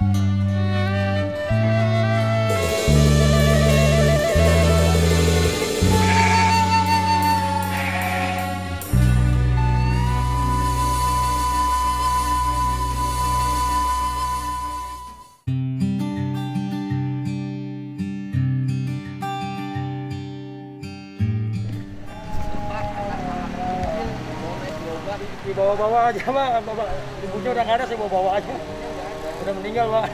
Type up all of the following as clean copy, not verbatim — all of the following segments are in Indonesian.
Dibawa-bawa aja Pak, Bapak ibunya udah nggak ada, saya bawa-bawa aja. Udah meninggal Pak.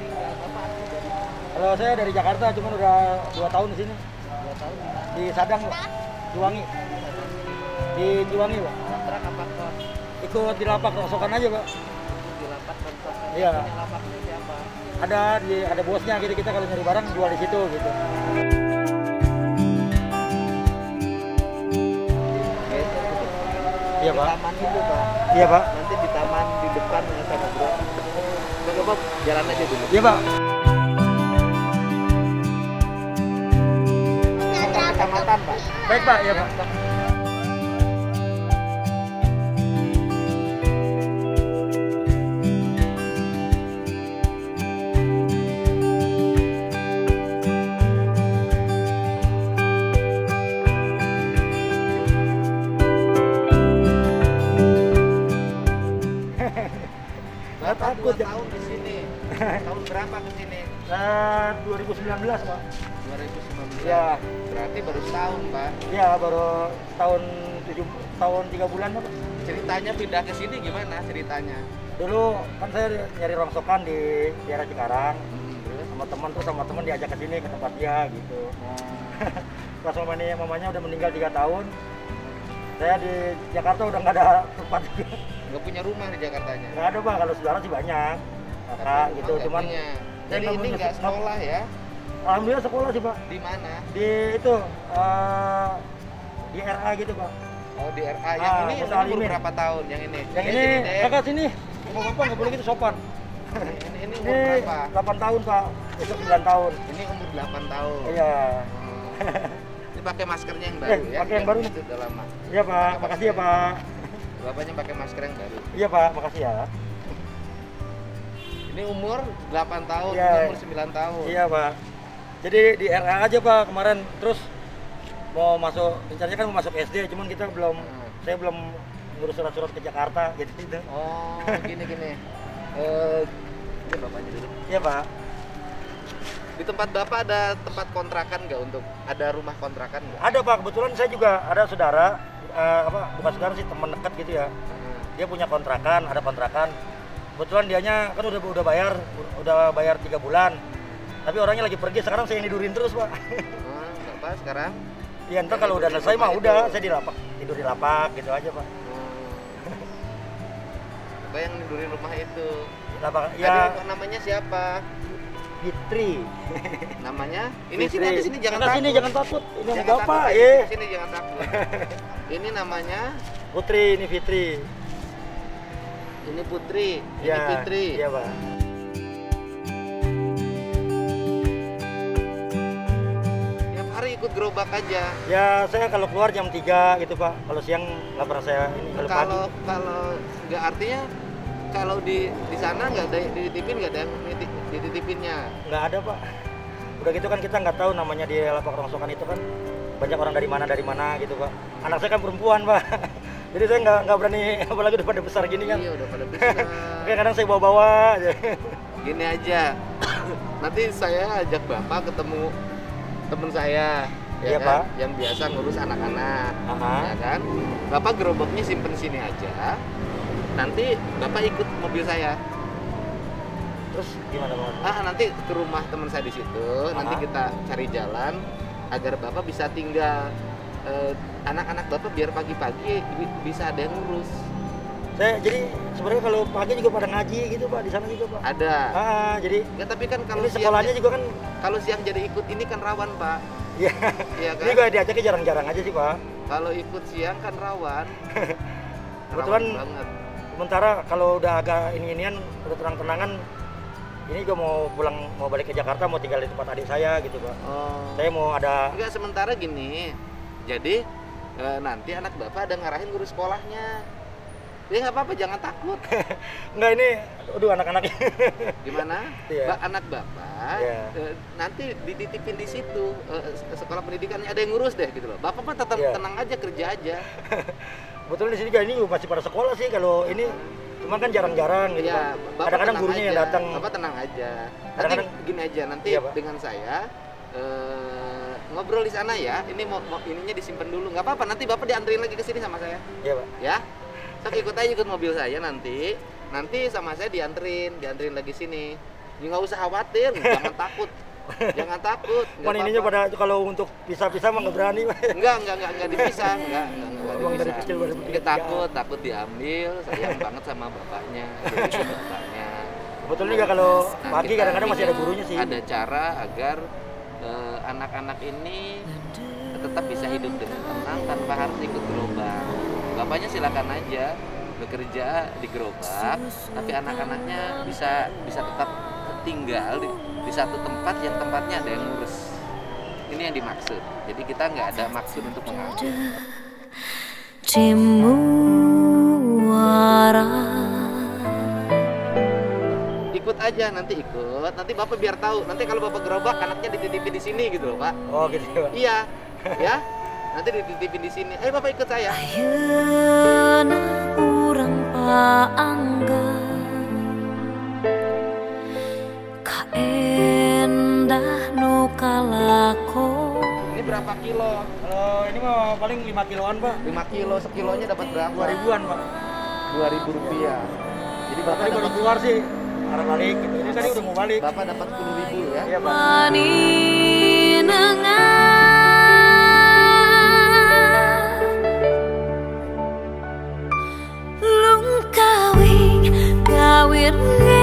Kalau saya dari Jakarta, cuman udah 2 tahun di sini. 2 tahun Di Sadang Pak, Ciwangi. Di Ciwangi Pak. kontrak apa kos? Ikut di lapak rongsokan aja Pak. Di lapak kontrak. Iya. Punya lapak itu siapa? Ada bosnya gitu, kita kalau nyari barang jual di situ gitu. Iya Pak. Taman itu Pak. Iya Pak. Nanti di taman di depan sama bro. Coba jalan aja dulu. Iya Pak. Kecamatan Pak. Baik Pak, iya Pak. Bapak Takut 2 ya. tahun di sini. Tahun berapa ke sini? 2019 Pak. 2019. Iya. Berarti baru setahun Pak. Iya, baru tahun 3 bulan Pak. Ceritanya pindah ke sini gimana ceritanya? Dulu kan saya nyari rongsokan di daerah Cikarang. Terus? Sama teman diajak ke sini ke tempat dia gitu. Pas mamanya udah meninggal 3 tahun. Saya di Jakarta udah nggak ada tempat. Nggak punya rumah di Jakartanya? Nggak ada Pak, kalau saudara sih banyak. Kakak Tapi gitu, nggak cuman punya. saya Jadi ini nggak sekolah ya? Alhamdulillah sekolah sih Pak. Di mana? Di itu di RA gitu Pak. Oh di RA. Yang ini Musa umur Alimin. berapa tahun? Yang ini? Yang Ya, ini sini deh. kakak sini. Bapak nggak boleh gitu sopan. Ini umur Ini berapa? 8 tahun Pak, besok 9 tahun. Ini umur 8 tahun. Iya. Ini pakai maskernya yang baru ya? pakai yang baru nih. Itu udah lama. Iya Pak, makasih ya Pak. Bapaknya pakai masker yang baru. Iya Pak, makasih ya. Ini umur 8 tahun, Iya. ini umur 9 tahun. Iya Pak. Jadi di RA aja Pak kemarin, terus mau masuk, rencananya kan mau masuk SD, cuman kita belum, saya belum ngurus surat-surat ke Jakarta gitu. Oh, gini. Ini bapaknya dulu. Iya Pak. Di tempat bapak ada tempat kontrakan nggak untuk ada rumah kontrakan nggak? Ada Pak, kebetulan saya juga ada saudara, bukan saudara sih, teman dekat gitu ya. Dia punya kontrakan, ada kontrakan. Kebetulan dianya kan udah bayar 3 bulan. Tapi orangnya lagi pergi, sekarang saya yang tidurin terus Pak. Nggak apa sekarang? Iya, ntar kalau udah selesai mah udah, saya di lapak, tidur di lapak gitu aja Pak. Apa yang nidurin rumah itu? Lapak, Tadi ya namanya siapa? Fitri. Namanya? Ini Fitri. sini, sini jangan Kakak takut. sini jangan takut, ini Jangan Bapak takut, ya. Sini jangan takut. Ini namanya Putri, ini Fitri. ini Putri, ini Ya, Fitri. Iya Pak. Tiap hari ikut gerobak aja. Ya saya kalau keluar jam 3 gitu Pak. Kalau siang nggak pernah saya ini, kalau pagi. Kalau nggak artinya kalau di sana nggak ada dititipin, nggak ada yang dititipinnya. Nggak ada Pak. Udah gitu kan kita nggak tahu namanya di lapak rongsokan itu kan banyak orang dari mana gitu Pak. Anak saya kan perempuan Pak. Jadi saya nggak berani, apalagi udah pada besar gini kan. Iya udah pada besar. Oke, kadang saya bawa-bawa aja. Gini aja, nanti saya ajak bapak ketemu temen saya, ya Iya, kan? Pak. Yang biasa ngurus anak-anak, Aha. ya kan? Bapak gerobaknya simpen sini aja. Nanti bapak ikut mobil saya. Terus gimana Pak? Nanti ke rumah teman saya di situ. Nanti Aha. kita cari jalan agar bapak bisa tinggal. Anak-anak bapak biar pagi-pagi bisa ada yang ngurus. Jadi sebenarnya kalau pagi juga pada ngaji gitu Pak, di sana juga Pak. Ada. Jadi Ya, tapi kan kalau ini sekolahnya juga kan, kalau siang jadi ikut ini kan rawan Pak. ya, Iya kan? ini juga diajaknya jarang-jarang aja sih Pak. Kalau ikut siang kan rawan. Kebetulan Rawan banget. sementara kalau udah agak ini-inian, udah tenang-tenangan, ini juga mau balik ke Jakarta, mau tinggal di tempat adik saya gitu Pak. Oh. Saya mau ada, Enggak, sementara gini. Jadi nanti anak bapak ada ngarahin guru sekolahnya. Ya nggak apa-apa, jangan takut. Enggak ini, aduh anak-anak. Gimana? Iya. Anak bapak Iya. nanti dititipin di situ sekolah pendidikannya ada yang ngurus deh gitu loh. Bapak mah tetap Iya. tenang aja, kerja aja. Betul di sini juga ini masih pada sekolah sih kalau ini, cuma kan jarang-jarang gitu. Iya, Pak. Bapak Kadang-kadang tenang gurunya aja. yang datang. Bapak tenang aja. Nanti Kadang-kadang- gini aja, nanti Iya, Pak. dengan saya ngobrol di sana ya. Ini mau ininya disimpan dulu, nggak apa-apa. Nanti Bapak dianterin lagi ke sini sama saya, Iya Pak. ya. Sok ikut aja, ikut mobil saya nanti sama saya dianterin lagi sini. Ya, nggak usah khawatir, jangan takut. Jangan takut. nggak Cuman ininya apa-apa. pada kalau untuk pisah-pisah mah nggak berani Pak. Enggak dipisah, enggak Emang dari dipisah. kecil baru Dia takut diambil, sayang banget sama bapaknya, jadi ke bapaknya. Sebetulnya juga kalau Nah, pagi kita kadang-kadang masih ada ininya gurunya sih. Ada cara agar anak-anak ini tetap bisa hidup dengan tenang tanpa harus ikut gerobak. Bapaknya silakan aja bekerja di gerobak, tapi anak-anaknya bisa tetap tinggal di satu tempat yang tempatnya ada yang ngurus. Ini yang dimaksud. Jadi kita nggak ada maksud untuk mengambil. Ikut aja, nanti ikut. Nanti Bapak biar tahu. Nanti kalau Bapak gerobak, anaknya dititipin di sini gitu loh, Pak. Oh gitu Pak. Iya, ya. Nanti dititipin di sini. Ayo Bapak ikut saya. Ayeuna urang paangga ka endah nu kalako. Ini berapa kilo? Kalau ini mah paling 5 kiloan Pak. 5 kilo, sekilonya dapat berapa? 2 ribuan Pak. 2.000 rupiah. Jadi Bapak Tadi baru dapat keluar sih, arah balik gitu. Ini tadi udah mau balik. Bapak dapat 10.000 ya. Iya Pak. Paninengan lung kawing gawir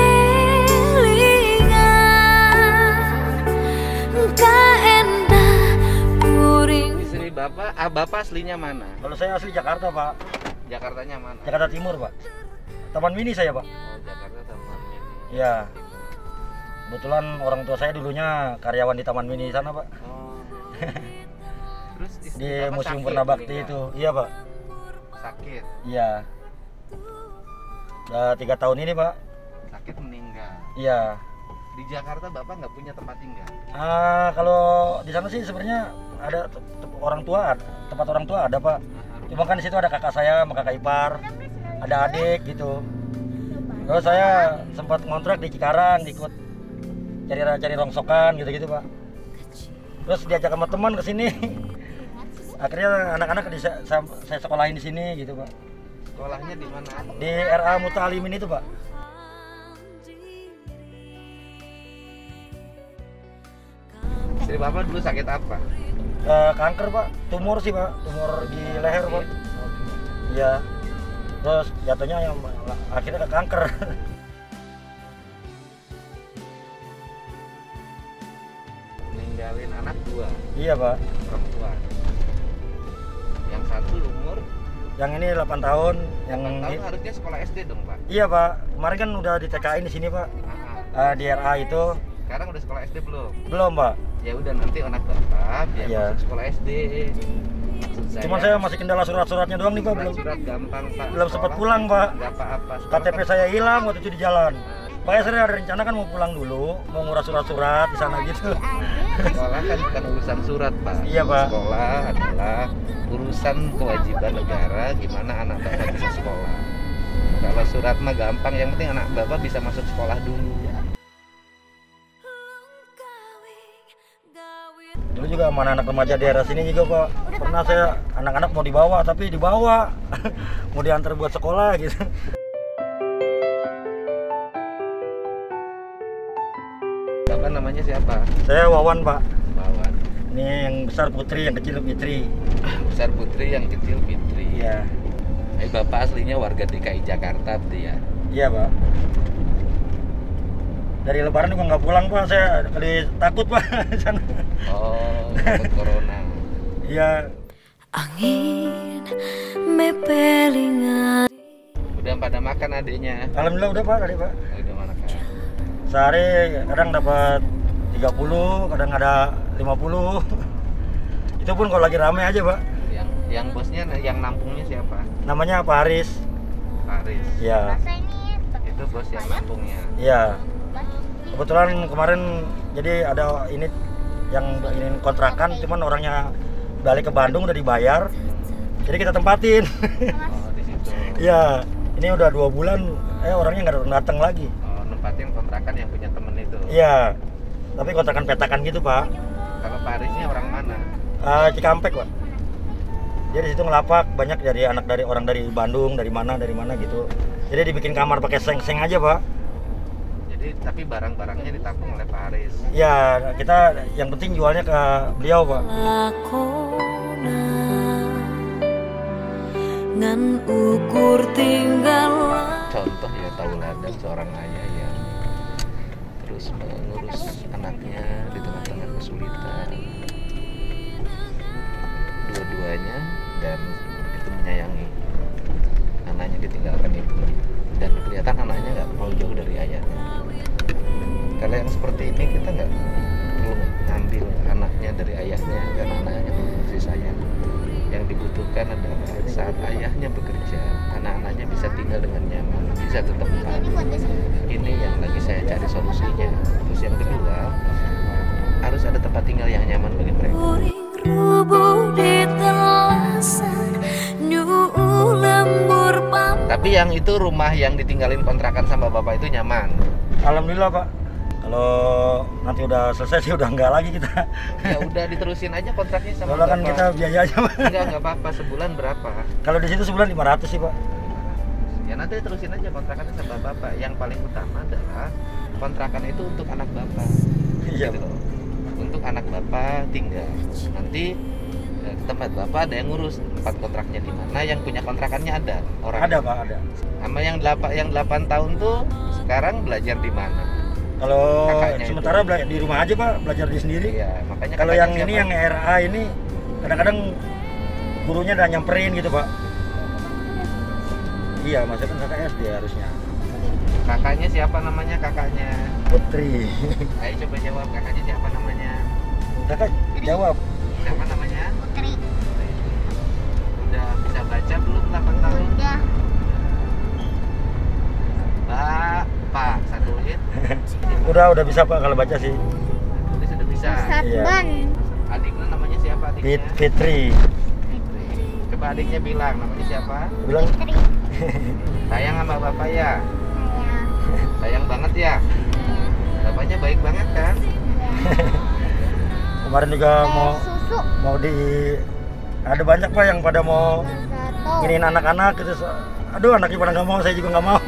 ngelingan ka endah puring. Istri Bapak, Bapak aslinya mana? Kalau saya asli Jakarta Pak. Jakartanya mana? Jakarta Timur Pak. Taman Mini saya Pak. Oh, Jakarta Taman Mini. Iya. Kebetulan orang tua saya dulunya karyawan di Taman Mini sana Pak. Oh. Terus istri Di Bapak Museum sakit, Purnabakti meninggal? itu. Iya Pak. Sakit. Iya. Udah 3 tahun ini Pak. Sakit meninggal. Iya. Di Jakarta Bapak nggak punya tempat tinggal? Kalau di sana sih sebenarnya ada orang tua, tempat orang tua ada Pak. Cuma kan di situ ada kakak saya sama kakak ipar, ada adik gitu. Terus saya sempat ngontrak di Cikarang, ikut cari rongsokan gitu-gitu Pak. Terus diajak sama teman ke sini. Akhirnya anak-anak saya sekolahin di sini gitu Pak. Sekolahnya di mana? Di RA Muta'alimin itu Pak. Istri Bapak dulu sakit apa? Kanker Pak, tumor sih Pak, tumor di leher Pak. Iya. Terus jatuhnya yang akhirnya ke kanker. Ninggalin anak 2 Iya Pak. perempuan. Yang satu umur Yang ini 8 tahun, yang 8 tahun harusnya sekolah SD dong Pak. Iya Pak. Kemarin kan udah di TKI di sini Pak. Di RA itu Sekarang udah sekolah SD belum? belum Pak. Ya udah nanti anak Bapak biar Iya. masuk sekolah SD. Maksud Cuman saya masih kendala surat-suratnya doang nih Pak, belum surat gampang Pak. belum sempat Sekolah pulang Pak. nggak apa-apa. Sekolah KTP kan- saya hilang waktu itu di jalan. Makanya saya ada rencana kan mau pulang dulu, mau ngurus surat-surat di sana gitu. Sekolah kan bukan urusan surat Pak. Iya, Pak. Sekolah adalah urusan kewajiban negara gimana anak Bapak bisa sekolah. Kalau surat mah gampang, yang penting anak Bapak bisa masuk sekolah dulu. Dulu juga sama anak remaja daerah sini juga Pak. Pernah saya anak-anak mau dibawa tapi dibawa. Mau diantar buat sekolah gitu. Bapak namanya siapa? Saya Wawan Pak. Bawan. Ini yang besar Putri, yang kecil Fitri. Besar Putri, yang kecil Fitri. Iya. Bapak aslinya warga DKI Jakarta berarti ya? Iya Pak. Dari Lebaran juga nggak pulang Pak. Saya kali takut Pak di sana. Oh, takut corona. Iya. Angin mepelingan. Udah pada makan adiknya? Alhamdulillah udah Pak tadi Pak. Udah makan. Sehari kadang dapat 30, kadang ada 50. Itu pun kalau lagi rame aja Pak. Yang bosnya, yang nampungnya siapa? Namanya Pak Haris. Paris. Iya. Itu bos yang nampungnya. Iya. Kebetulan kemarin jadi ada ini yang ingin kontrakan, cuman orangnya balik ke Bandung udah dibayar. Jadi kita tempatin. Oh, di situ. Iya. Ini udah 2 bulan, orangnya nggak datang lagi. Oh, nempatin kontrakan yang punya temen itu. Iya. Tapi kontrakan petakan gitu, Pak. Kalau Parisnya orang mana? Cikampek, Pak. Dia di situ ngelapak, banyak dari orang dari Bandung, dari mana gitu. Jadi dibikin kamar pakai seng-seng aja, Pak. Jadi tapi barang-barangnya ditampung oleh Pak Aris. Ya, kita yang penting jualnya ke beliau, Pak. Ngan ukur tinggal. Contoh ya tauladan seorang ayah yang terus mengurus anaknya di tengah-tengah kesulitan. Dua-duanya dan begitu menyayangi anaknya ditinggalkan ibu, dan kelihatan anaknya nggak mau jauh dari ayahnya. Kalau yang seperti ini kita nggak perlu ngambil anaknya dari ayahnya karena anaknya kasih sayang. Yang dibutuhkan adalah saat ayahnya bekerja, anak-anaknya bisa tinggal dengan nyaman, bisa tetap bahagia. Ini yang lagi saya cari solusinya. Terus yang kedua, harus ada tempat tinggal yang nyaman bagi mereka. Tapi yang itu rumah yang ditinggalin kontrakan sama bapak itu nyaman. Alhamdulillah, Pak. Kalau nanti udah selesai sih udah enggak lagi kita. Ya udah diterusin aja kontraknya sama Kalau kan bapak. kita biaya aja, Pak. Enggak apa-apa, sebulan berapa? Kalau di situ sebulan 500 sih, Pak. Ya nanti terusin aja kontrakannya sama bapak. Yang paling utama adalah kontrakan itu untuk anak bapak. Iya, Gitu Pak. loh. Untuk anak bapak tinggal. Nanti tempat bapak ada yang ngurus tempat kontraknya di mana, yang punya kontrakannya ada orang. Ada, Pak, ada. Sama yang 8 tahun tuh sekarang belajar di mana? Kalau Kakaknya sementara itu. di rumah aja, Pak, belajar di sendiri. Iya, makanya Kalau kakaknya yang siapa? ini yang RA ini kadang-kadang gurunya udah nyamperin gitu, Pak. Iya, maksudnya kan kakak SD harusnya. Kakaknya siapa namanya kakaknya? Putri. Ayo coba jawab, kakaknya siapa namanya? Kakak jawab. Siapa namanya? Putri. Udah bisa baca belum 8 tahun? Udah. Bapak, satuin. Udah bisa, Pak, kalau baca sih. Udah sudah bisa. Iya. Satban. Adiknya namanya siapa adiknya? Fitri. Fitri. Coba adiknya bilang namanya siapa? Bilang Putri. Sayang sama bapak ya? Saya. Sayang banget ya? Bapaknya baik banget kan? kemarin juga Susu. mau ada banyak, Pak, yang pada mau Satu. nginin anak-anak gitu. Aduh, anaknya pada nggak mau, saya juga nggak mau.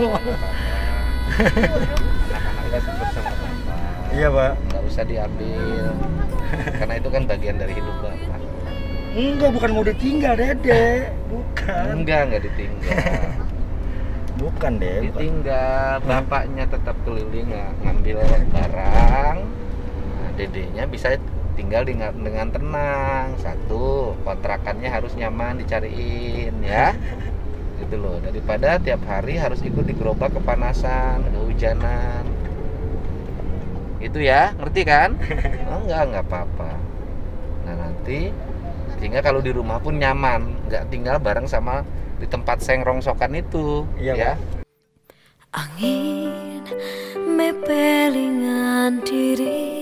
Anak-anak udah sempet sama bapak. Iya, Pak. Nggak usah diambil. Karena itu kan bagian dari hidup bapak. Enggak, bukan mau ditinggal, Dede. Bukan. Enggak ditinggal. Bukan, Dede. Ditinggal, bapaknya tetap keliling ngambil barang. Nah, dedenya bisa tinggal dengan tenang. Satu, kontrakannya harus nyaman dicariin ya. Gitu loh, daripada tiap hari harus ikut di gerobak kepanasan, kehujanan. Itu ya, ngerti kan? Oh, enggak apa-apa. Nah, nanti sehingga kalau di rumah pun nyaman, nggak tinggal bareng sama di tempat seng rongsokan itu. Iya, ya. Pak. Angin mepelingan diri.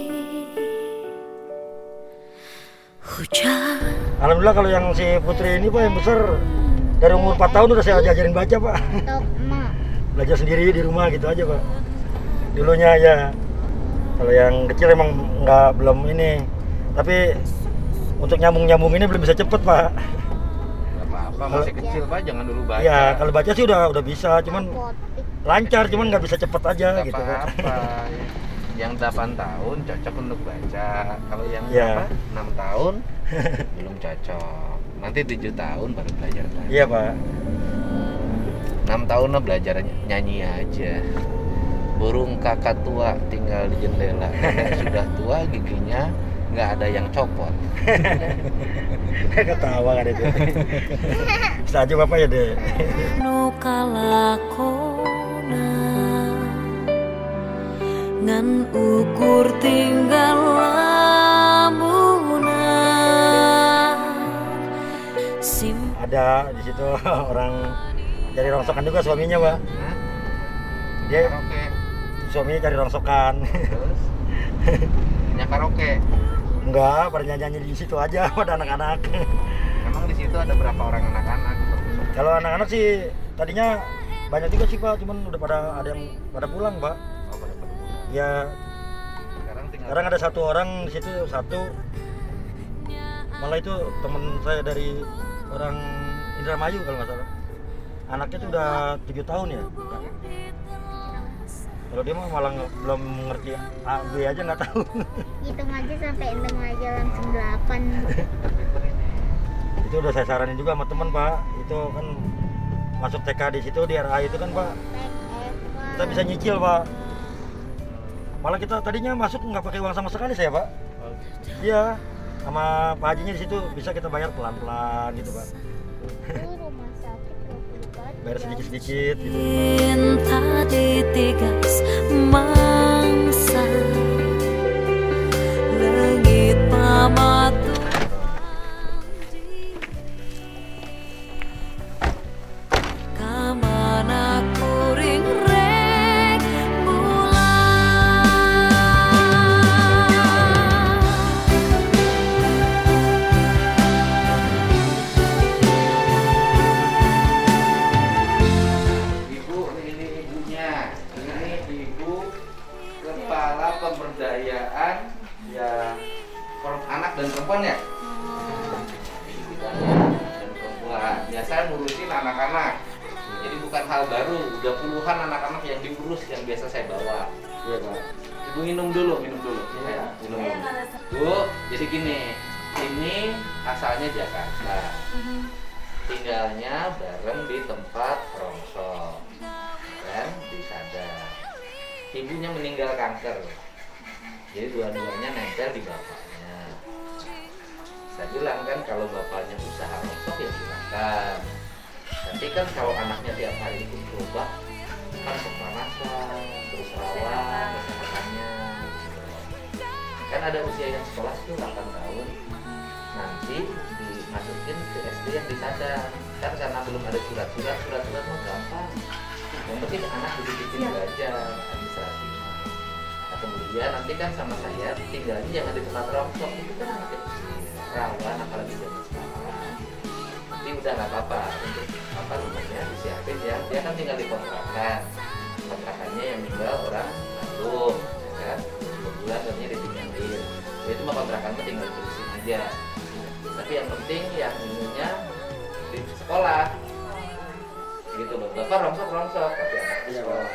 Hujan. Alhamdulillah kalau yang si Putri ini, Pak, yang besar dari umur 4 tahun udah saya ajarin baca, Pak. Untuk emak. Belajar sendiri di rumah gitu aja, Pak. Dulunya ya. Kalau yang kecil emang belum ini. Tapi untuk nyambung ini belum bisa cepet, Pak. Nggak apa-apa, masih kecil Pak, jangan dulu baca. Ya, kalau baca sih udah bisa, cuman Apotik. lancar, cuman nggak bisa cepet aja Nggak gitu, Pak. apa-apa. Yang 8 tahun cocok untuk baca. Kalau yang Ya. 6 tahun belum cocok. Nanti 7 tahun baru belajar lagi. Iya, Pak. 6 tahun lah belajar nyanyi aja. Burung kakak tua tinggal di jendela. Nenek sudah tua, giginya nggak ada yang copot. Ketawa kan itu. Bisa aja, Bapak, ya, deh. No kalakona ngan ukur tinggal lamunan sim Ada di situ orang cari rongsokan juga suaminya, Pak. Hah? Dia Karaoke. suaminya cari rongsokan. Terus punya karaoke. Enggak, pada nyanyi di situ aja pada anak-anak. Emang di situ ada berapa orang anak-anak? Kalau anak-anak sih tadinya banyak juga sih, Pak, cuman udah ada yang pada pulang, Pak. Oh, pada pulang. Ya, Sekarang ada satu orang di situ, satu malah itu temen saya dari orang Indramayu kalau nggak salah. Anaknya tuh udah 7 tahun ya. Kalau dia mah malah belum ngerti A, B aja nggak tahu. Hitung aja sampai endem aja langsung 8. Itu udah saya saranin juga sama temen, Pak. Itu kan masuk TK di situ di RA itu kan, Pak. Kita bisa nyicil, Pak. Malah kita tadinya masuk nggak pakai uang sama sekali saya, Pak. Iya, sama Pak Hajinya di situ bisa kita bayar pelan-pelan gitu, Pak. Rumah sakit Bayar sedikit-sedikit gitu. Cinta ditigas mangsa, langit pamatu. Kamana kuring rek bulan. Ibu, ini ibunya. Ini ibu kepala pemberdayaan ya anak dan perempuan ya. Dan perempuan. Ya saya ngurusin anak-anak. Jadi bukan hal baru. Udah puluhan anak-anak yang diurus yang biasa saya bawa. Iya, Pak. Ibu minum dulu. Ya, minum dulu. Bu, jadi gini. Ini asalnya Jakarta. Tinggalnya bareng di tempat rongsok kan di Sadar. Ibunya meninggal kanker, jadi dua-duanya nempel di bapaknya. Saya bilang kan kalau bapaknya usaha rongsok ya silakan, tapi kan kalau anaknya tiap hari ikut berobat kan kepanasan, terus rawan kesehatannya gitu. Kan ada usia yang sekolah itu 8 tahun, nanti dimasukin ke SD yang di Sadar. Kan karena belum ada surat-surat mah gampang. Yang penting anak dibikin belajar administrasinya. Nah, kemudian nanti kan sama saya tinggalnya jangan di tempat rongsok, itu kan anak kecil, rawan apalagi zaman sekarang. Nanti udah nggak apa-apa untuk apa rumahnya disiapin ya. Dia kan tinggal di kontrakan. Kontrakannya yang tinggal orang Bandung, ya kan? Kebetulan katanya ditinggalin. Dia itu mah kontrakan mah tinggal terusin aja. Tapi yang penting yang ininya di sekolah gitu loh. Bapak rongsok tapi anaknya sekolah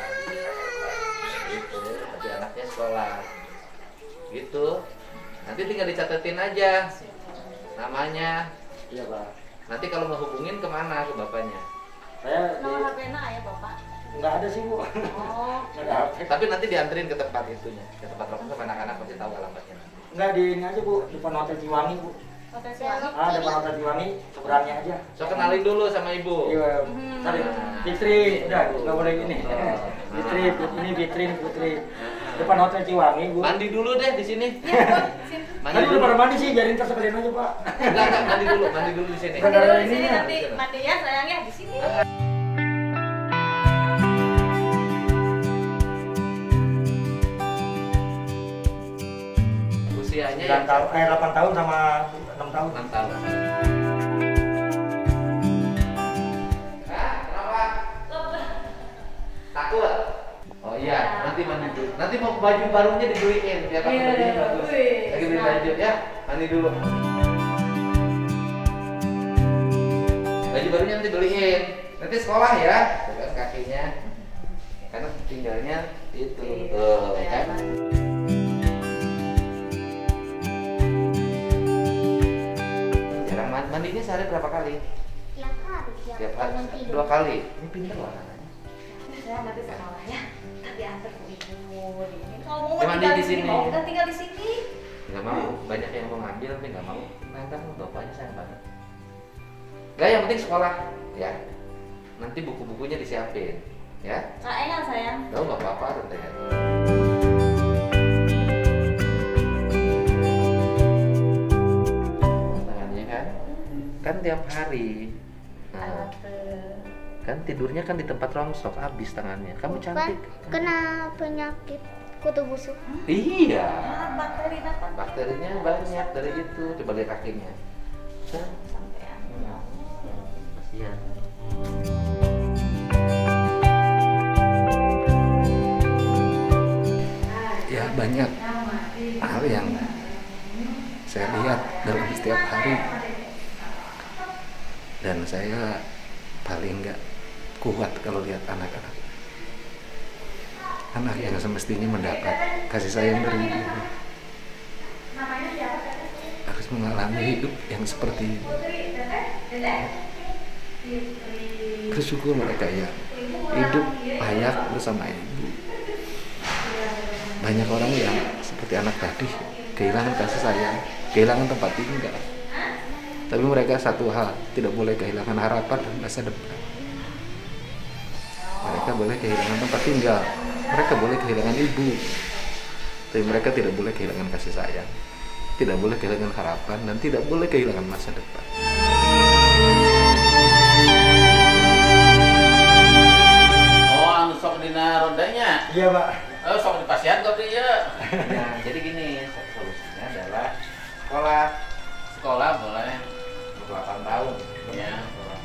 gitu, tapi anaknya sekolah gitu. Nanti tinggal dicatetin aja namanya. Iya, Pak. Nanti kalau mau hubungin kemana ke bapaknya? Saya Nomor HP ya Bapak? nggak ada sih, Bu. Oh. Nggak ada HP. Tapi nanti dianterin ke tempat itunya, ke tempat rongsok, anak-anak pasti tahu alamatnya. Nggak, di ini aja, Bu, depan Hotel Ciwangi, Bu. Hotel Siwangi. Depan Hotel Ciwangi, seberangnya aja. So kenalin dulu sama ibu. Iya, tadi Fitri, udah nggak boleh gini. Fitri, ini Fitri. Depan Hotel Ciwangi, Bu. Mandi dulu deh di sini. Mandi Tadi dulu. udah pada mandi sih, biarin ntar sekalian aja, Pak. Enggak, mandi dulu di sini. Mandi dulu Di sini ininya. nanti mandi ya sayangnya di sini. Usianya 8 tahun, 8 tahun sama 6 tahun. 6 tahun. Hah? Kenapa? Takut? Oh iya, nanti mandi dulu. Nanti mau baju barunya dibeliin biar kamu bajunya bagus. Lagi beli baju ya, mandi dulu. Baju barunya nanti beliin. Nanti sekolah ya, dengan kakinya. Karena tinggalnya itu, kan? Jarang mandinya sehari berapa kali? Tiap hari. Tiap hari, Bangun tidur. 2 kali. Ini pinter loh anaknya. Ya nanti sekolah ya. Tapi antar ke ibu. Kalau mau Ya, mandi tinggal di di sini sini. mau kan tinggal di sini. Nggak mau, banyak yang mau ngambil tapi nggak mau. Nah, ntar bapaknya sayang banget. Gak, yang penting sekolah ya. Nanti buku-bukunya disiapin ya. Sayang sayang. Tahu nggak apa-apa tante ya. Tangannya kan tiap hari. Nah, Kan tidurnya kan di tempat rongsok, habis tangannya. Kamu Bukan, cantik. kena penyakit kutu busuk. Iya. Bakteri apa? Bakterinya banyak dari itu. Coba lihat kakinya. Sampean. Kasihan. Ya banyak hal yang saya lihat dalam setiap hari, dan saya paling nggak kuat kalau lihat anak-anak yang semestinya mendapat kasih sayang dari ibu harus mengalami hidup yang seperti ini. Bersyukur mereka ya hidup layak bersama ibu. Banyak orang yang seperti anak tadi kehilangan kasih sayang, kehilangan tempat tinggal. Tapi mereka satu hal, tidak boleh kehilangan harapan dan masa depan. Mereka boleh kehilangan tempat tinggal, mereka boleh kehilangan ibu, tapi mereka tidak boleh kehilangan kasih sayang, tidak boleh kehilangan harapan, dan tidak boleh kehilangan masa depan. Oh, anu sok dina rondanya. Iya, Pak. Oh, sok di pasien kok dia. Nah, jadi gini, solusinya adalah Sekolah boleh. 8 tahun. Ya.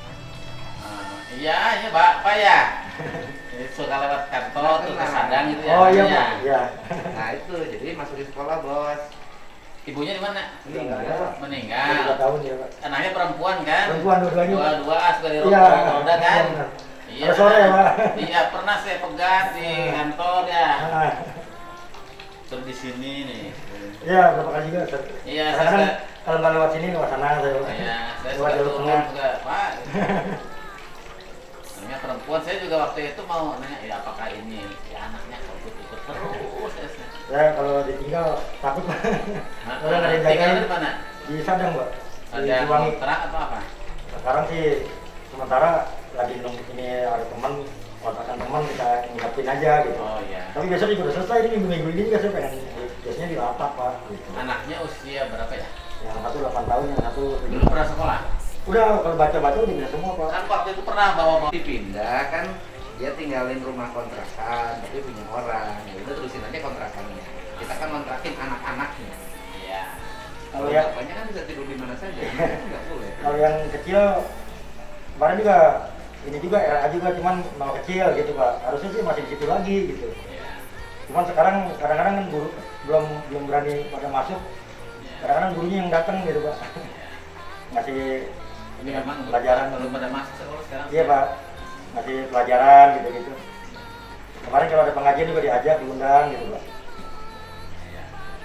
Iya, Pak ya. Suka lewat kantor tuh ke Sadang gitu ya. Oh iya, namanya. Pak. Iya. Nah itu, jadi masukin sekolah bos. Ibunya di mana? Meninggal, Pak. Meninggal. 2 tahun ya, Pak. Anaknya perempuan kan? Perempuan dua-duanya. Dua suka di Iya. roda kan? Benar. Iya. Ada sore ya, Pak. Iya, pernah saya pegang di kantor ya. Ah, Terus di sini nih. Iya, berapa kali juga, Ustaz. Iya, Karena kan saya kalau nggak lewat sini, lewat sana saya. saya Lewat suka jalur turun tengah. juga, Pak. Namanya perempuan, saya juga waktu itu mau nanya, ya apakah ini ya anaknya kalau ikut terus. Ya, kalau ditinggal takut, Pak. Kalau nggak ada yang Tinggalnya jagain, di mana? di Sadang, Pak. Di Ada Ciwangi. kontrak atau apa? Sekarang sih sementara lagi nunggu ini ada teman, kontrakan teman kita nyiapin aja gitu. Oh iya. Tapi besok juga udah selesai ini minggu ini juga saya pengen biasanya di lapak, Pak. Gitu. Anaknya usia berapa ya? Yang satu 8 tahun, yang satu Belum pernah sekolah? udah kalau baca-baca udah bisa semua, Pak. Kan waktu itu pernah bawa Dipindah kan, dia tinggalin rumah kontrakan, tapi punya orang. Ya udah terusin aja kontrakannya. Kita kan kontrakin anak-anaknya. Iya. Kalau Kalau yang bapaknya kan bisa tidur di mana saja, nggak boleh. kalau yang kecil kemarin juga ini juga RA juga cuman mau kecil gitu, Pak. Harusnya sih masih di situ lagi gitu. Iya. Cuman sekarang kadang-kadang kan guru belum berani pada masuk. Kadang-kadang gurunya yang datang gitu, Pak. Ngasih ini kan Memang pelajaran. belum pada masuk sekolah sekarang. Iya, Pak. Ngasih pelajaran gitu-gitu. Kemarin kalau ada pengajian juga diajak, diundang gitu, Pak. Iya.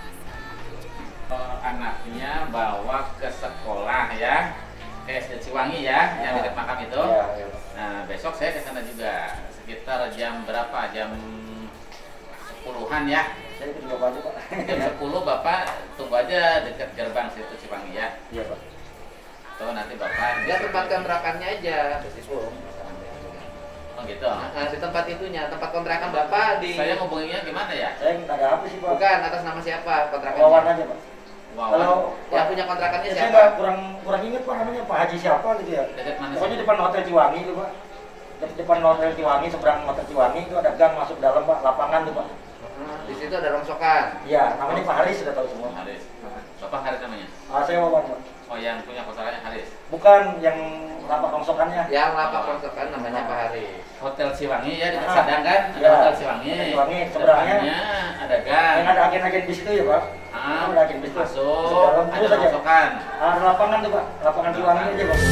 Anaknya bawa ke sekolah ya, ke SD Ciwangi ya, yang dekat makam itu. Iya, iya, Pak. Nah, besok saya ke sana juga. Sekitar jam berapa? Jam 10-an ya. Saya ikut juga aja, Pak. Jam 10 Bapak tunggu aja dekat gerbang situ Ciwangi ya. Iya, Pak. Tuh nanti Bapak Dia tempat kontrakannya aja, bersiswa. Oh gitu. Nah, di tempat itunya, tempat kontrakan bapak di. Saya ngubunginya gimana ya? Saya nggak ada apa sih, Pak. Bukan atas nama siapa kontrakannya? Wawan aja, Pak. Wawan. Kalau Yang punya kontrakannya saya siapa? nggak kurang inget, Pak, namanya Pak Haji siapa gitu ya. Dekat mana Pokoknya sih? depan Hotel Ciwangi itu, Pak. Depan Hotel Ciwangi, seberang Hotel Ciwangi itu ada gang masuk dalam, Pak, lapangan tuh, Pak. Di situ ada rongsokan. Iya, namanya Pak Haris, sudah tahu semua. Haris. Bapak Haris namanya? Saya Wawan, Pak. Oh yang punya kontrakannya Haris. Bukan yang lapak rongsokannya. Yang lapak rongsokan namanya Pak Haris. Hotel Ciwangi ya dekat Ah, Sadang kan? Ada iya. Hotel Ciwangi. Hotel Ciwangi, seberangnya. Depannya ada gang. Yang ada agen-agen bis itu ya, Pak. Ah, Ada agen bis itu. masuk, Dalam ada terus aja. rongsokan. Ada lapangan tuh, Pak. Lapangan Ciwangi aja, Pak.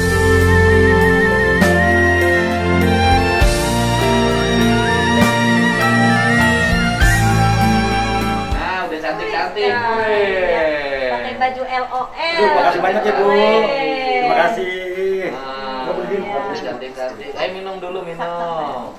Nah, udah cantik-cantik. Iya. Wih. Pakai baju LOL. Aduh, makasih banyak ya, Bu. Wih. Terima kasih. Ah, Nggak berdiri, nggak udah berdiri. cantik-cantik. Ayo minum dulu, minum.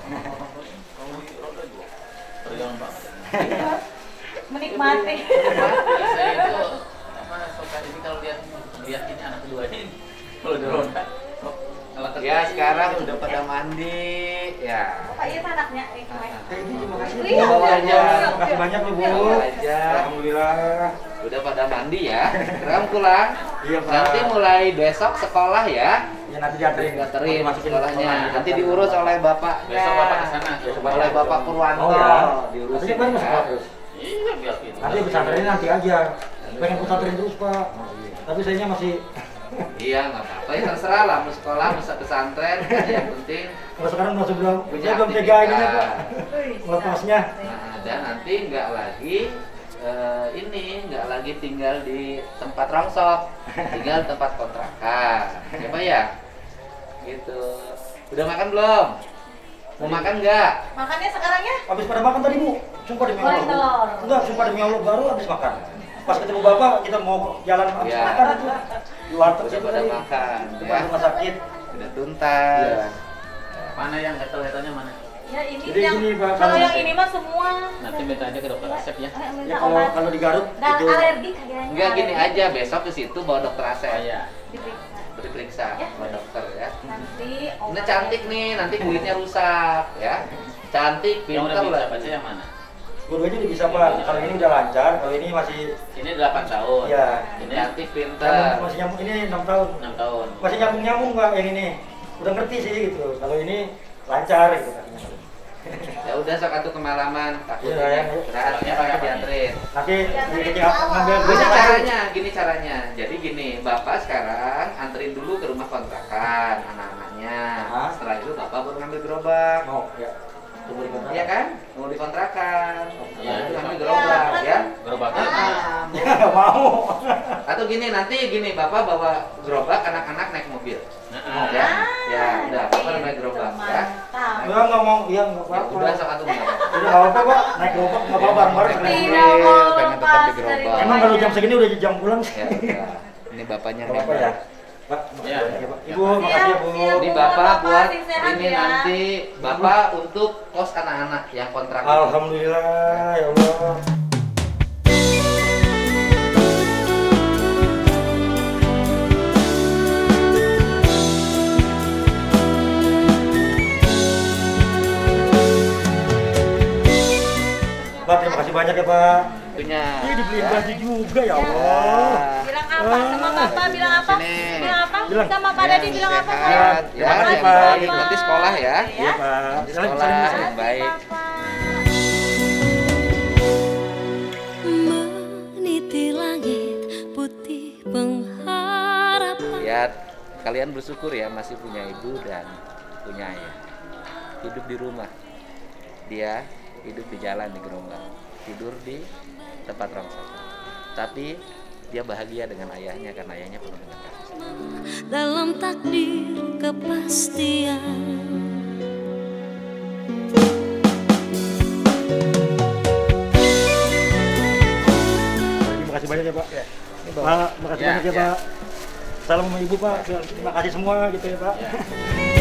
Perjuangan Pak. Menikmati. Saya itu apa suka ini kalau lihat ini anak kedua ini kalau di roda. Kalau Ya, sekarang udah pada mandi. Ya. Bapak iya anaknya. Terima kasih, Wih, Bu. bawa aja. Terima kasih banyak, Bu. Bawa aja. Alhamdulillah. Udah pada mandi ya. Sekarang pulang. Iya, Pak. Nanti mulai besok sekolah ya. Ya, nanti dianterin. Dianterin Masukin sekolahnya. sekolah, Nanti diurus oleh bapaknya. Besok bapak kesana. Oleh Bapak Purwanto. Oh ya. Diurusin. Tapi kan masuk sekolah terus. Iya biar gitu. Nanti pesantrennya nanti aja. Pengen pesantren terus Pak. Tapi sayanya masih Iya, nggak apa-apa. Ya terserah lah, mau sekolah, mau pesantren. Yang penting kalau sekarang masih belum punya saya belum tega ininya Pak. aktivitas. Melepasnya. Nah, dan nanti nggak lagi nggak lagi tinggal di tempat rongsok, tinggal tempat kontrakan. Siapa ya? Gitu. Udah makan belum? Mau makan nggak? Makannya sekarang ya? Habis pada makan tadi Bu. Sumpah demi Goreng Allah. telur. Enggak, sumpah demi Allah baru habis makan. Pas ketemu Bapak kita mau jalan habis Iya. makan itu. Di warteg Udah situ pada tadi. makan, Depan ya? rumah sakit. Udah tuntas. Iya. Mana yang gatal-gatalnya mana? Ya ini Jadi yang gini, Pak, kalau kalau- yang ini mah semua. Nanti minta aja ke dokter Asep ya. Ya Minta kalau obat. kalau di Garut Dan itu alergi kayaknya. Enggak gini alergi. aja, besok ke situ bawa dokter Asep. Oh iya. Diperiksa. Diperiksa sama dokter ya. Nanti Ini cantik nih, nanti kulitnya rusak ya. Cantik, Yang udah pintar bisa lah. baca yang mana? dua-duanya udah bisa Pak. Kalau ini udah lancar, kalau ini masih Ini 8 tahun. Iya. Ini Cantik, pintar. masih nyambung ini 6 tahun. 6 tahun. Masih nyambung Pak yang ini. Udah ngerti sih gitu. Kalau ini lancar gitu katanya. Ya udah sok atuh kemalaman, Iya, takutnya ya. istirahatnya pakai dianterin. Nanti Dianterin ini ke bawah. ngambil Gini duitnya caranya, gini caranya. Jadi gini, Bapak sekarang anterin dulu ke rumah kontrakan anak-anaknya. Hah? Setelah itu Bapak baru ngambil gerobak. mau ya. Tunggu di kontrakan. Iya kan? Mau dikontrakan. Iya, Nah, itu ngambil Ya, gerobak kan. ya. Gerobaknya mana? Ah, Ya nggak mau. Atau gini nanti gini Bapak bawa gerobak, anak-anak naik mobil. Nah, Ya, Ah, ya udah Bapak naik gerobak ya. Mantap. Enggak mau. Iya enggak Ya, apa-apa. udah sok atuh nggak apa-apa. Udah nggak apa-apa Pak. Naik gerobak nggak apa-apa bareng-bareng. Tidak sekalian. mau pengen tetap lepas di gerobak. dari Emang kalau jam segini udah jam pulang sih. Ya udah. Ini bapaknya Nggak apa-apa ya. Pak, Ya. makasih ya, Pak. Ibu, makasih ya Bu. Siap. Ini Bapak Bapak buat sih sehat ini ya. nanti Bapak untuk kos anak-anak yang kontrak. Alhamdulillah ya Allah. Pak, terima kasih banyak ya Pak. Itunya. Ini dibeliin ya. baju juga ya Allah. Bilang apa sama Bapak? Bilang apa? Sini. Bilang apa? Bilang. Sama Pak Dadi bilang apa sayang? Sehat, ya, Terima kasih, yang Pak. baik. Nanti sekolah ya. Iya Pak. Nanti Salim, sekolah salim, yang baik. Meniti langit putih pengharapan. Ya, kalian bersyukur ya masih punya ibu dan punya ayah. Hidup di rumah. Dia hidup di jalan di gerobak. Tidur di tempat rongsok. Tapi dia bahagia dengan ayahnya karena ayahnya penuh dengan kasih sayang. Dalam takdir kepastian. Terima kasih banyak ya Pak. Ini bawa. Pak, makasih Ya, banyak ya ya. Pak. Salam sama Ibu Pak. Terima kasih semua gitu ya Pak. ya.